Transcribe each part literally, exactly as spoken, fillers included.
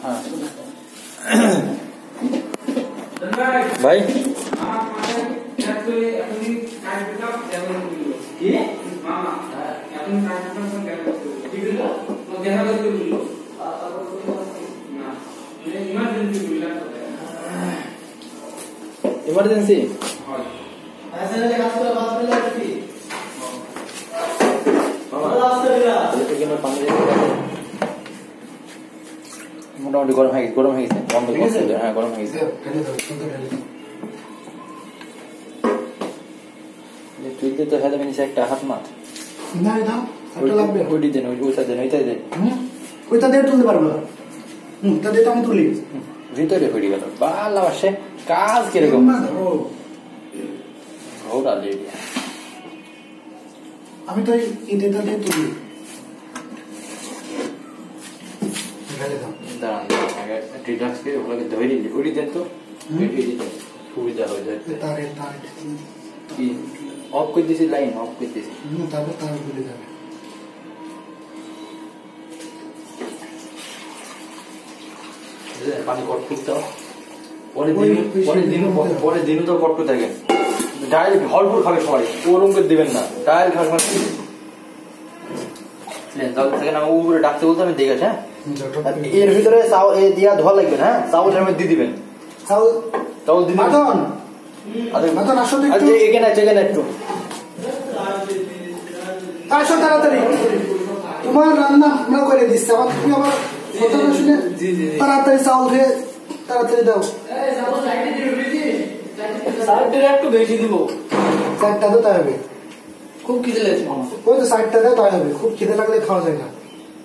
हाँ भाई इमरजेंसी মোটামুটি গরম হয়ে গেছে গরম হয়ে গেছে বন্ধ করতে হ্যাঁ গরম হয়ে গেছে তুই তো হেলে মিনিস একটা হাত মাত না দাও একটা লাগবে ওইটি দেন ওই ওইটা দেন ওইটা দেন ওইটা দিয়ে তুলতে পারবো হুম তা দিয়ে তো আমি তুলি ভিতরে হয়ে গেল বালা আসে কাজ কিরকম ঘোড়া লেডি আমি তো এটা দিয়ে তুলি দাঁড়ান আগে রিল্যাক্স করে ওগুলোকে ধরে দিই ওইটি দেন তো ওইটি দেন সুবিধা হয়ে যায় তারে তারে কি অফ করে দিয়েছি লাইন অফ করে দিয়েছি তারপর তার ভুলে যাবে পানি কট করতে পরে দিন পরে দিন পরে দিন তো কট করতে থাকেন ডাইরেক্ট ভরপুর খাবে সবাই ওরম করে দেবেন না ডাইরেক্ট খাবে জল থেকে না উপরে ডাকতে বলতে আমি দেখে হ্যাঁ এর ভিতরে চাউল এ দিয়া ধোয়া লাগবে হ্যাঁ চাউল এর মধ্যে দিয়ে দিবেন চাউল চাউল দিন মাতন মাতন আসো তো একটু এখানে আছে এখানে একটু আসো তাড়াতাড়ি তোমার রান্না আমরা করে দিচ্ছি আবার তুমি আবার কথা না শুনে তাড়াতাড়ি চাউল ধুয়ে তাড়াতাড়ি দাও সাইডটা একটু বেশি দিব চারটা তো তাই হবে খুব খিদে লেগেছে মামা ওই তো সাইডটা দেয় তাই হবে খুব খিদে লাগলে খাওয়া যায় না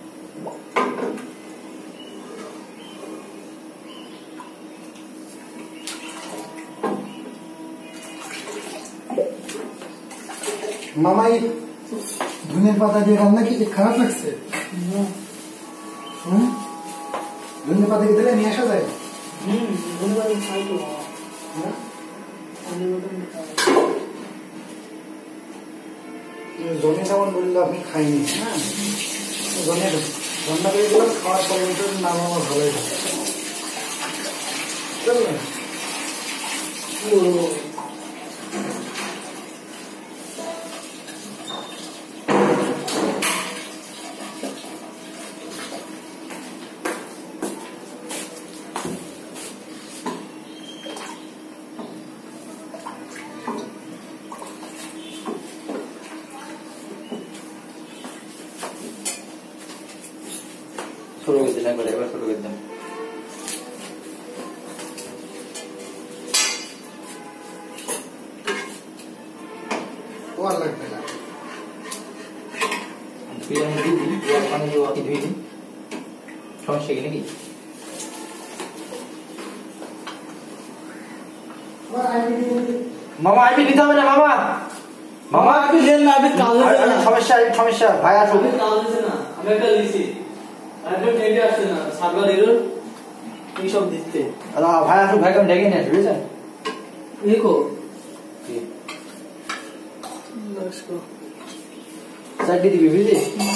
মামাই ধনের পাতা দিয়ে রান্না কি খারাপ লাগছে হম ধনের পাতা কি দিলে নিয়ে আসা যায় হম ধনের পাতা খাই তো জমি যেমন বললো আপনি খাইনি হ্যাঁ জমি রান্না করে দিলাম খাওয়ার পরে নাম আমার ভালোই লাগে চলবে শুরু করে দিলাম এবার শুরু করে দিলাম ও আর লাগবে না বিরিয়ানি দিয়ে দিই পানি দিয়ে ওকে ধুয়ে দিই সমস্যা কি নাকি মামা আইবি নিতে হবে না মামা মামা আপনি দেন না আপনি কাল দিছেন না সমস্যা সমস্যা ভাই আসো আপনি কাল দিছেন না আমি একটা লিখছি আর একটা টেন্ডে আসছে না সাতবার এরর এই সব দিতে আরে ভাই আসো ভাই কেমন ডেকে নিয়ে আসবে বুঝছেন দেখো কি লাস্কো চারটি দিবি বুঝলি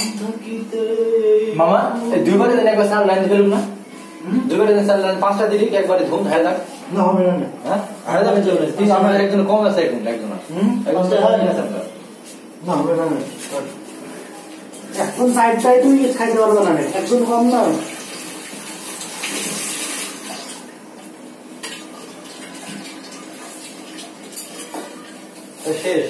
মামা এই দুইবারে দেন একবার সার লাইন ফেলুন না দুইবারে দেন সার লাইন পাঁচটা দিলি একবারে ধুম ধারে লাগ না হবে না হ্যাঁ আরে যাবে চলবে তুই আমার একজন কম আছে একজন একজন হুম একজন না হবে না এখন সাইড সাইড তুই খাইতে পারবে না একজন কম না শেষ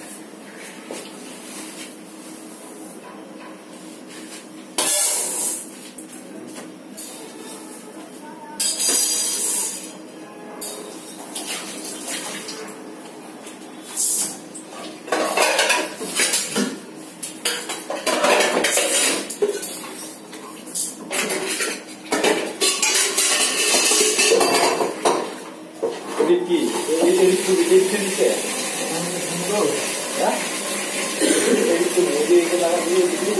কি এই এই একটু দিতে দিতে হ্যাঁ এই একটু মোদি একে লাগা দিয়ে দিতে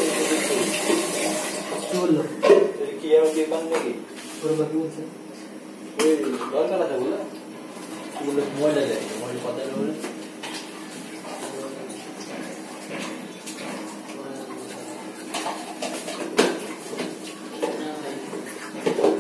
বললো কি আর কি কান নাকি পুরো বাকি বলছে এই দরকার আছে বলে বলে মোবাইল আছে মোবাইল কথা বলে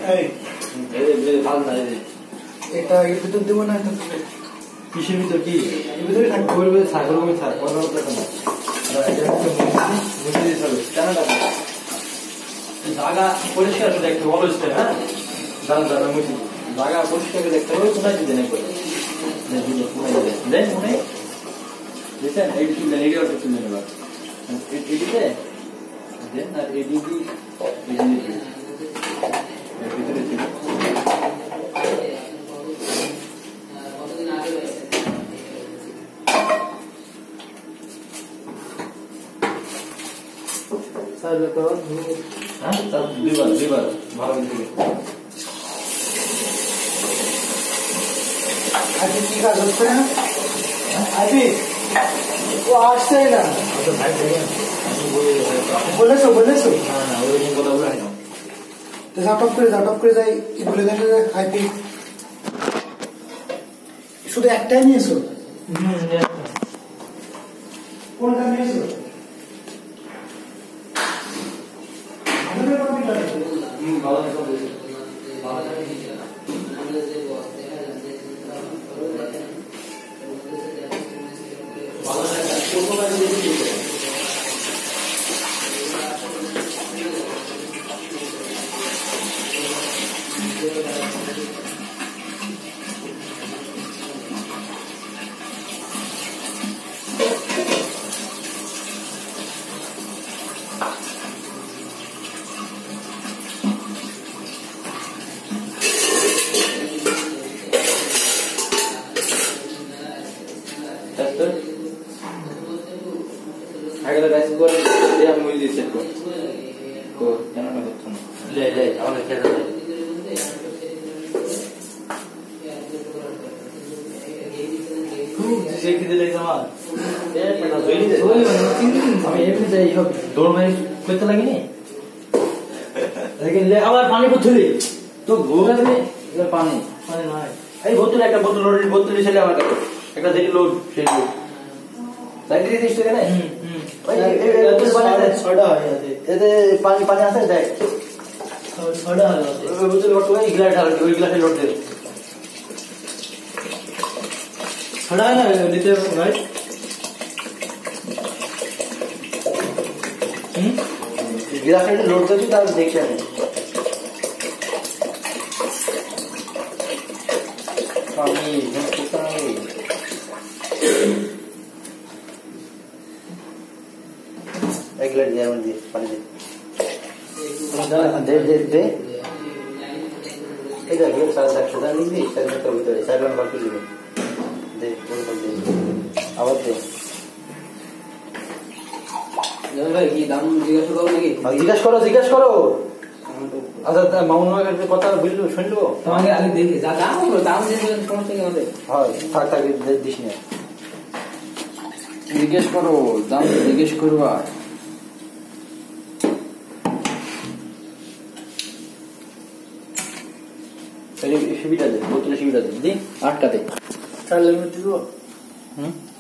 এই এই যে ভালো না এই এটা এর ভিতর দেবো না, এটা কিসের ভিতর কি এর ভিতরে থাকবে। ওর ভিতরে থাক ওর ভিতরে থাক কোনো কথা না। আর এটা হচ্ছে মুছে দিতে হবে জানাটা জায়গা পরিষ্কার করে দেখতে ভালো হচ্ছে। হ্যাঁ জানা জানা মুছে জায়গা পরিষ্কার করে দেখতে হবে। কোথায় দিতে নেই করে দেন মনে দেখছেন এইটি তুলে এইটি অর্থ তুলে নেবার এটিতে দেন আর এটি কি এটি এর ভিতরে ছিল স্যার তো হ্যাঁ তার দুইবার দুইবার ভালো দিকে আজকে কি কাজ হচ্ছে না? আইপি ও আসছে না, আচ্ছা ভাই দেখেন আমি বলে বলেছো বলেছো না না ওই কথা বলে না তো জাটপ করে জাটপ করে যাই কি বলে দেখে যে আইপি শুধু একটাই নিয়েছো? হুম কোনটা নিয়েছো? আমাদের কম্পিউটার হুম ভালো কথা বলছি আগের রাইস করে এই আমি মুই দিছি তো তো কেন না করছ না লে লে আমাদের খেতে দে তুই সেই দিলে আমার এ পেটা জইলি দে আমি এমনি যাই সব দৌড় মারি করতে লাগিনি লেকিন লে আবার পানি পড়ছলি তো গোগা দে এবার পানি পানি নাই এই বোতল একটা বোতল লোড বোতল ছেলে আমার কাছে একটা যেটি লোড সেই লোড সাইড দিয়ে দিস তো কেন হুম হুম ওই এই বোতল বানাতে ছড়া হয়ে আছে এতে পানি পানি আছে দেখ ছড়া হয়ে আছে ওই বোতল লোড ওই গ্লাস ঢাল ওই গ্লাসে লোড দে ছড়া না নিতে ভাই হুম গ্লাসে লোড দিতে তার দেখছি আমি পানি কোথায় एक लड़ दिया मुझे पानी दे दे दे इधर ये सारा दक्षता नहीं थी इस तरह कभी तो ऐसा करना बाकी नहीं दे बोल बोल दे आवाज दे জান ভাই কি দাম জিজ্ঞাসা করো নাকি? জিজ্ঞাসা করো জিজ্ঞাসা করো আচ্ছা মামুন ভাইয়ের কথা বুঝলো শুনলো তোমাকে আগে দেখি যা দাম হলো দাম দিয়ে সমস্যা কি আমাদের? হ্যাঁ থাক থাক দিস না জিজ্ঞেস করো দাম জিজ্ঞেস করবা সুবিধা দে বোতলে সুবিধা দে দি আটকাতে চার লিমিট দিব। হুম